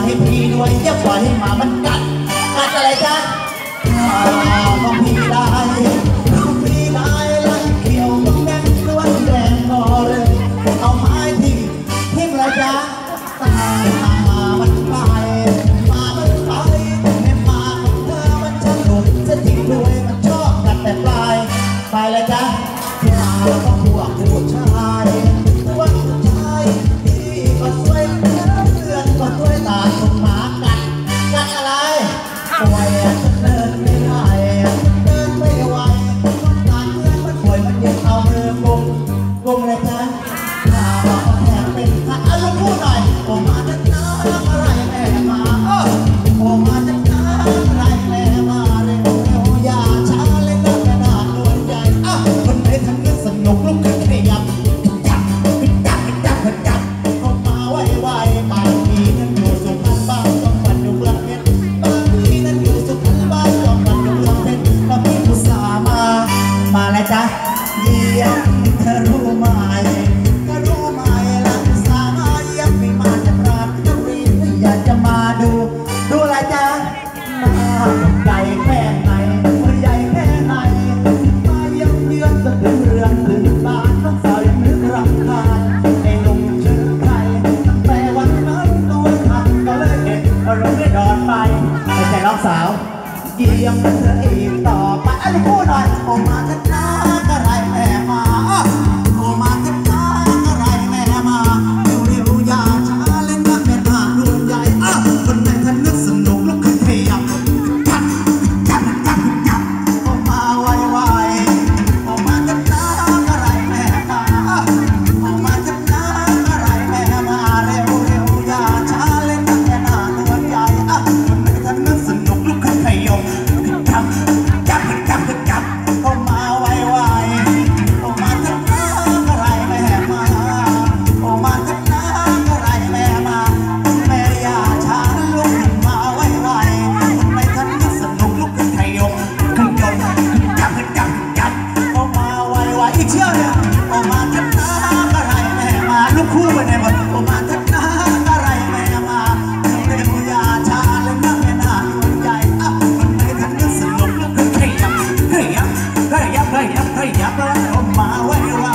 ให้พี่ด้วยอย่าปล่อยให้หมามันกัดอะไรจ๊ะของพี่ได้ของพี่ได้ไล่เกี่ยวต้องแดงล้วนแดงพอเลยเอาไม้ทิ้งเลยจ๊ะมามันไปมามันไปแม่มาของเธอมันช่างหนุ่มจะทิ้งด้วยมันชอบกัดแต่ปลายไปเลยจ๊ะมาก็พวกผู้ชายพี่ก็ช่วยเพื่อนก็ช่วยตาส่งหมากัดอะไรป่วยเดินไม่ได้เดินไม่ไหวตาเพื่อนมันป่วยมันยังเอามือกลมเลยจ๊ะถ้าบอกว่าแทนเป็นข้าลูกพูดหน่อยโอมาจะน้ำอะไรแม่มาโอมาจะน้ำอะไรแม่มาเลยโอ้ยาช้าเลยนะกระดาษนวลใหญ่คนไหนทำเงินสนุกลุกขึ้นขยับจับเข้ามาไวๆบางทีนั้นอยู่สุพรรณบ้างต้องฝันอยู่เมืองเพชรบางทีนั้นอยู่สุพรรณบ้างต้องฝันอยู่เมืองเพชรแล้วพี่อุตส่าห์มาแล้วจ๊ะเยี่ยมเธอรู้ไหมหลังสายยังไม่มาจะปราบจะรีบอยากจะมาดูอะไรจ๊ะมาใหญ่แค่ไหนใหญ่แค่ไหนมาเยี่ยมเยือนสะดึงเรือนถึงบ้านน้องสาวยังนึกรำคาญไอ้หนุ่มชื่อใครแต่วันนั้นตัวขัดก็เลยเห็นว่าเราได้ดอนไปไม่ใช่น้องสาวเยี่ยมเธออีกต่อไปอะไรพูดหน่อยโอมาจะน้าอะไรแม่มาโอมาจะน้าอะไรแม่มาเร็วๆอย่าช้าเล่นนักแม่ท่าดวงใหญ่คนไหนท่านนึกสนุกลุกขึ้นขยับจับโอมาไวๆโอมาจะน้าอะไรแม่มาโอมาจะน้าอะไรแม่มาเร็วๆอย่าช้าเล่นนักแม่ท่าดวงใหญ่คนไหนท่านนึกสนุกลุกขึ้นขยับจับโอมาไวๆโอมาจะน้าอะไรแม่มาโอมาจะน้าอะไรแม่มาแม่อย่าช้าลุกขึ้นมาไวๆคนไหนท่านนึกสนุกลุกขึ้นขยับจับโอมาไวๆอีกเชี่ยวเนี่ยโอมาจะน้าอะไรแม่มาลูกคู่ไปไหนหมดโอมาจะน้าอะไรแม่มาเร็วๆอย่าช้าเลยนะแม่น่าดวงใหญ่คนไหนท่านนึกสนุกลุกขึ้นขยับโอมาไว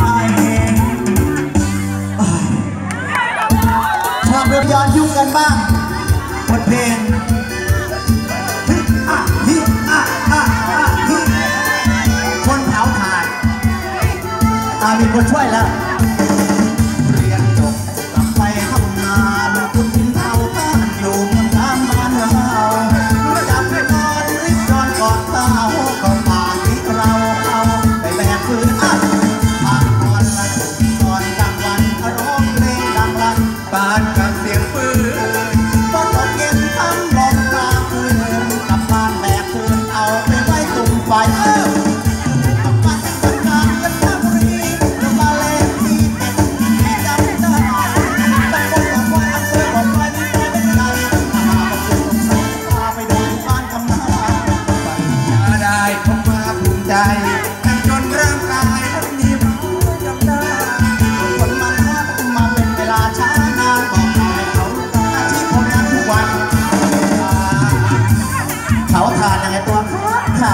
ๆชอบเรื่องย้อนยุคกันบ้างบทเพลงคนเผาถ่านมีคนช่วยแล้วเรียนจบกลับไปทำงานคุณกินเผาท่านอยู่เมืองน้ำบ้านเราระดับให้นอนริบจอนก่อนเต้าก็ผ่านที่เราไปแบกคืนพักก่อนละก่อนกลางวันร้องเพลงดังลั่นปานกับเสียงปืนพอตกเย็นทำลมกลางคืนกลับบ้านแบกคืนเอาไปไว้ตุ่มไฟกลับบ้านกันงานกันทั้งรีหรือมาเล่นที่ไม่จำได้ตะโกนบอกว่าอำเภอบอกว่าไม่เป็นไรมาประชุมสงพาไปดูบ้านกำนันจะได้ผมมาภูมิใจจนร่างกายนั้นมีร้อยจำได้คนมาเป็นเวลาช้านานบอกให้เขาอาชีพผมนั้นทุกวันเขาทานยังไงตัวเขา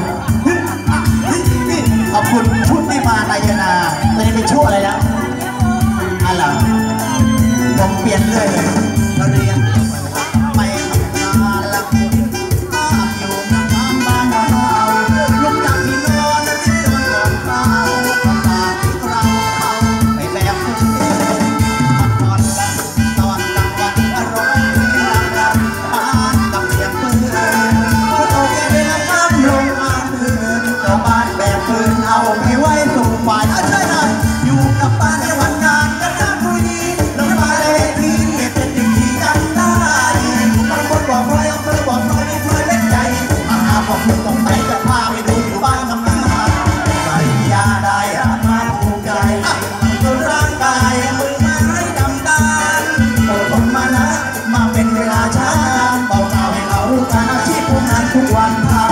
ขอบคุณชุดที่มาไตยนาตอนนี้เป็นช่วงอะไรแล้วอะไรผมเปลี่ยนเรื่อยเลยเราเรียนไปทำงานแล้วอยู่น้ำบ้านเราลุกจากที่นอนแล้วที่โดนก่อนเราที่เราไปแบบคุณตอนกลางวันร้องเพลงดังๆบ้านกับเสียงปืนพอตกเย็นน้ำลงอ่านคืนกับบ้านแบบปืนเอาไปไว้ส่งฝ่ายใช่ไหมอยู่กับบ้านในวันงานกันทั้งผู้หญิงแล้วมาเลยที่เป็นสิ่งที่จำได้บางคนบอกว่าอำเภอบอกน้อยไม่เคยเล่นใจบอกคุณต้องไปจะพาไปดูบ้านกำนันใส่ยาได้มาภูมิใจจนร่างกายมือมาให้ดำดานอดทนมานะมาเป็นเวลาช้านานบอกกล่าวให้เขารู้กันอาชีพผมนั้นทุกวันเผา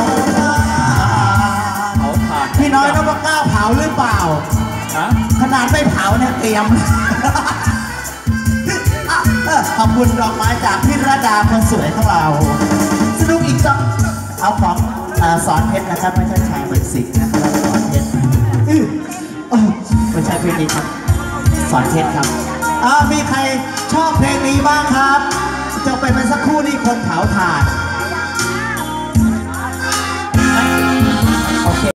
พี่น้อยต้องมากล้าเผาหรือเปล่าขนาดไม่เผาเนี่ยเตรียมขอบคุณดอกไม้จากพี่ระดาคนสวยของเราสนุกอีกจังเอาของสอนเพชรนะครับไม่ใช่ชายเหมือนสิงห์นะครับสอนเพชรไม่ใช่เพลงนี้ครับสอนเพชรครับมีใครชอบเพลงนี้บ้างครับจะไปเป็นสักครู่นี่คน